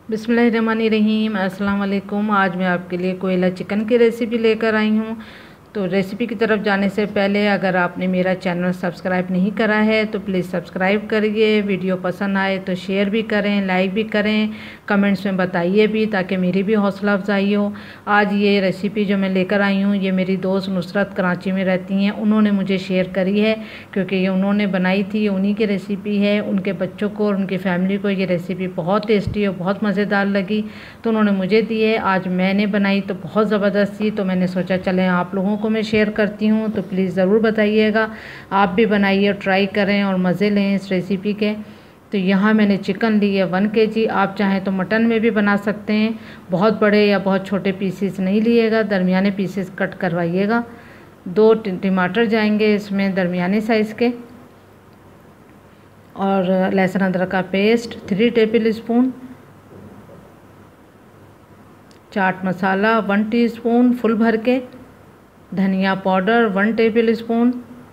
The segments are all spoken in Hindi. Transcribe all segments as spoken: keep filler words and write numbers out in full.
बिस्मिल्लाहिर्रहमानिर्रहीम। अस्सलाम वालेकुम। आज मैं आपके लिए कोयला चिकन की रेसिपी लेकर आई हूँ। तो रेसिपी की तरफ जाने से पहले अगर आपने मेरा चैनल सब्सक्राइब नहीं करा है तो प्लीज़ सब्सक्राइब करिए। वीडियो पसंद आए तो शेयर भी करें, लाइक भी करें, कमेंट्स में बताइए भी ताकि मेरी भी हौसला अफजाई हो। आज ये रेसिपी जो मैं लेकर आई हूँ ये मेरी दोस्त नुसरत कराची में रहती हैं, उन्होंने मुझे शेयर करी है क्योंकि ये उन्होंने बनाई थी, ये उन्हीं की रेसिपी है। उनके बच्चों को और उनकी फैमिली को ये रेसिपी बहुत टेस्टी और बहुत मज़ेदार लगी तो उन्होंने मुझे दी है। आज मैंने बनाई तो बहुत ज़बरदस्त थी, तो मैंने सोचा चलें आप लोगों को मैं शेयर करती हूँ। तो प्लीज़ ज़रूर बताइएगा, आप भी बनाइए, ट्राई करें और मज़े लें इस रेसिपी के। तो यहाँ मैंने चिकन ली है वन के जी। आप चाहें तो मटन में भी बना सकते हैं। बहुत बड़े या बहुत छोटे पीसेस नहीं लिएगा, दरमियाने पीसेस कट करवाइएगा। दो टमाटर जाएंगे इसमें दरमियाने साइज़ के, और लहसुन अदरक का paste three tablespoon, chaat masala one teaspoon full भर के, धनिया पाउडर वन टेबल स्पून,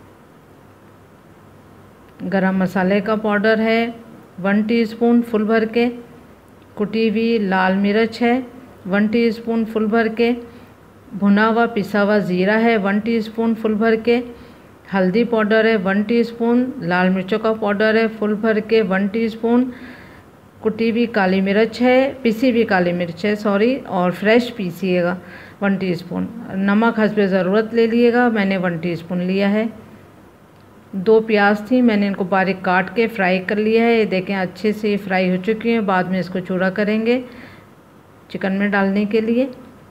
गरम मसाले का पाउडर है वन टीस्पून फुल भर के, कुटी हुई लाल मिर्च है वन टीस्पून फुल भर के, भुना हुआ पिसा हुआ ज़ीरा है वन टीस्पून फुल भर के, हल्दी पाउडर है वन टीस्पून, लाल मिर्चों का पाउडर है फुल भर के वन टीस्पून, कुटी हुई काली मिर्च है, पिसी हुई काली मिर्च है सॉरी, और फ्रेश पीसिएगा वन टीस्पून। नमक हस्बे ज़रूरत ले लिएगा, मैंने वन टीस्पून लिया है। दो प्याज थी, मैंने इनको बारीक काट के फ्राई कर लिया है। ये देखें अच्छे से फ्राई हो चुकी हैं। बाद में इसको चूड़ा करेंगे चिकन में डालने के लिए।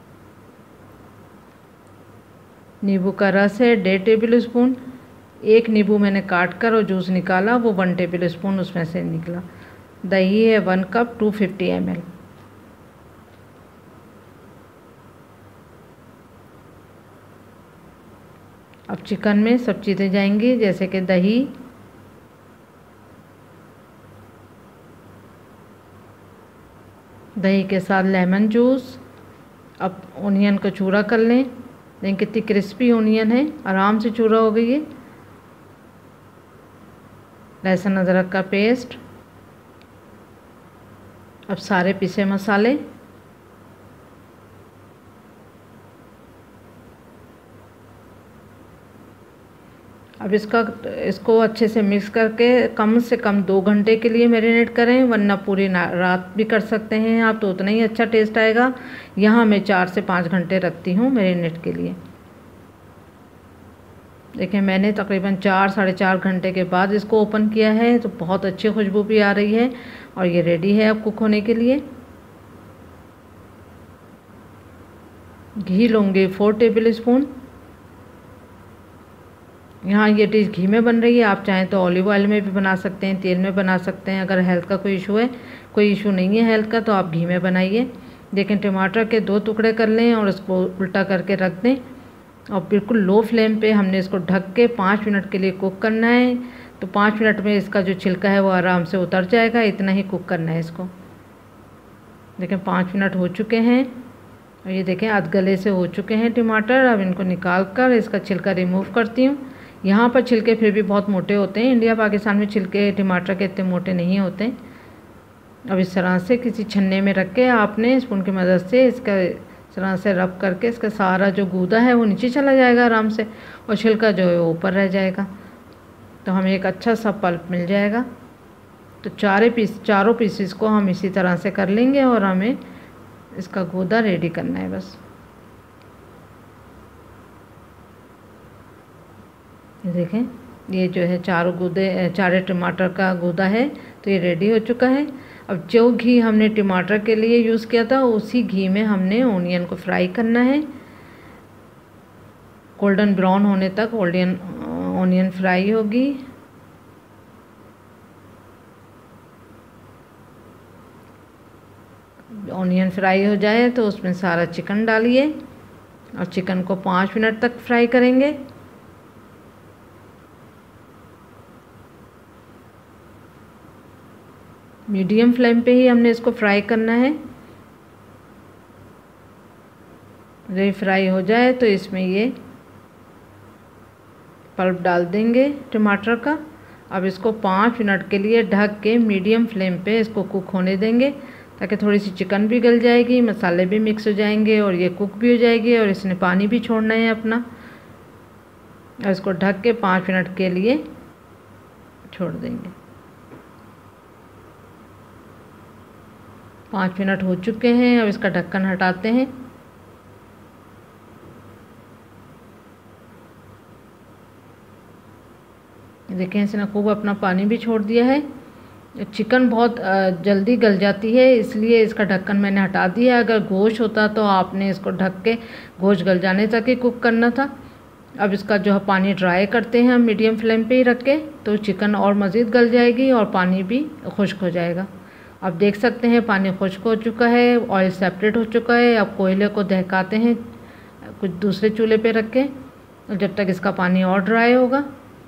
नींबू का रस है डेढ़ टेबल स्पून, एक नींबू मैंने काट कर और जूस निकाला, वो वन टेबल स्पून उसमें से निकला। दही है one cup two fifty M L. अब चिकन में सब चीज़ें जाएंगी जैसे कि दही, दही के साथ लेमन जूस। अब ओनियन को चूरा कर लें, देखें कितनी क्रिस्पी ओनियन है, आराम से चूरा हो गई है। लहसुन अदरक का पेस्ट, अब सारे पिसे मसाले, अब इसका इसको अच्छे से मिक्स करके कम से कम दो घंटे के लिए मैरिनेट करें, वरना पूरी रात भी कर सकते हैं आप तो उतना ही अच्छा टेस्ट आएगा। यहाँ मैं चार से पाँच घंटे रखती हूँ मैरिनेट के लिए। देखिए मैंने तकरीबन चार साढ़े चार घंटे के बाद इसको ओपन किया है तो बहुत अच्छी खुशबू भी आ रही है और ये रेडी है अब कुक होने के लिए। घी लूँगी फोर टेबल स्पून। यहाँ ये डिश घी में बन रही है, आप चाहें तो ऑलिव ऑयल में भी बना सकते हैं, तेल में बना सकते हैं। अगर हेल्थ का कोई इशू है, कोई इशू नहीं है हेल्थ का, तो आप घी में बनाइए। लेकिन टमाटर के दो टुकड़े कर लें और उसको उल्टा करके रख दें और बिल्कुल लो फ्लेम पे हमने इसको ढक के पाँच मिनट के लिए कुक करना है। तो पाँच मिनट में इसका जो छिलका है वो आराम से उतर जाएगा, इतना ही कुक करना है इसको। देखें पाँच मिनट हो चुके हैं और ये देखें आध गले से हो चुके हैं टमाटर। अब इनको निकाल कर इसका छिलका रिमूव करती हूँ। यहाँ पर छिलके फिर भी बहुत मोटे होते हैं, इंडिया पाकिस्तान में छिलके टमाटर के इतने मोटे नहीं होते। अब इस तरह से किसी छन्ने में रख के आपने स्पून की मदद से इसका इस तरह से रब करके इसका सारा जो गूदा है वो नीचे चला जाएगा आराम से, और छिलका जो है वो ऊपर रह जाएगा, तो हमें एक अच्छा सा पल्प मिल जाएगा। तो चारे पीस चारों पीसेस को हम इसी तरह से कर लेंगे और हमें इसका गूदा रेडी करना है बस। ये देखें ये जो है चारों गूदे चारे टमाटर का गूदा है तो ये रेडी हो चुका है। अब जो घी हमने टमाटर के लिए यूज़ किया था उसी घी में हमने ओनियन को फ्राई करना है, गोल्डन ब्राउन होने तक ओनियन ओनियन फ्राई होगी। ओनियन फ्राई हो जाए तो उसमें सारा चिकन डालिए और चिकन को पाँच मिनट तक फ्राई करेंगे। मीडियम फ्लेम पे ही हमने इसको फ्राई करना है। जब फ्राई हो जाए तो इसमें ये पल्प डाल देंगे टमाटर का। अब इसको पाँच मिनट के लिए ढक के मीडियम फ्लेम पे इसको कुक होने देंगे ताकि थोड़ी सी चिकन भी गल जाएगी, मसाले भी मिक्स हो जाएंगे और ये कुक भी हो जाएगी और इसने पानी भी छोड़ना है अपना। और इसको ढक के पाँच मिनट के लिए छोड़ देंगे। पाँच मिनट हो चुके हैं। अब इसका ढक्कन हटाते हैं। देखें इसने खूब अपना पानी भी छोड़ दिया है। चिकन बहुत जल्दी गल जाती है, इसलिए इसका ढक्कन मैंने हटा दिया। अगर गोश्त होता तो आपने इसको ढक के गोश्त गल जाने तक ही कुक करना था। अब इसका जो है पानी ड्राई करते हैं हम मीडियम फ्लेम पे ही रख के, तो चिकन और मज़ीद गल जाएगी और पानी भी खुश्क हो जाएगा। अब देख सकते हैं पानी खुश्क हो चुका है, ऑयल सेपरेट हो चुका है। अब कोयले को दहकाते हैं कुछ दूसरे चूल्हे पे रख के, जब तक इसका पानी और ड्राई होगा।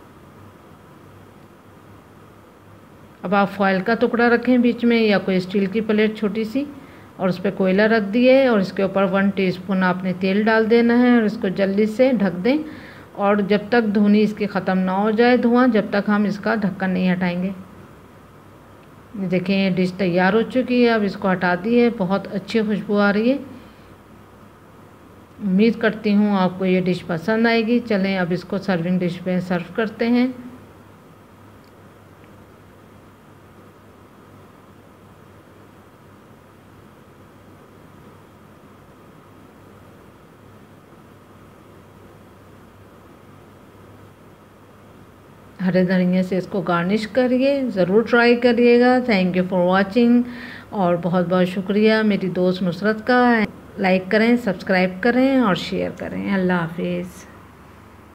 अब आप फॉयल का टुकड़ा रखें बीच में या कोई स्टील की प्लेट छोटी सी, और उस पर कोयला रख दिए और इसके ऊपर वन टीस्पून आपने तेल डाल देना है और इसको जल्दी से ढक दें। और जब तक धुनी इसकी ख़त्म ना हो जाए धुआं, जब तक हम इसका ढक्कन नहीं हटाएंगे। देखें ये डिश तैयार हो चुकी है। अब इसको हटा दिए। बहुत अच्छी खुशबू आ रही है। उम्मीद करती हूँ आपको ये डिश पसंद आएगी। चलें अब इसको सर्विंग डिश में सर्व करते हैं। हरे धनिया से इसको गार्निश करिए, ज़रूर ट्राई करिएगा। थैंक यू फॉर वाचिंग और बहुत बहुत शुक्रिया मेरी दोस्त नुसरत का। लाइक करें, सब्सक्राइब करें और शेयर करें। अल्लाह हाफिज़।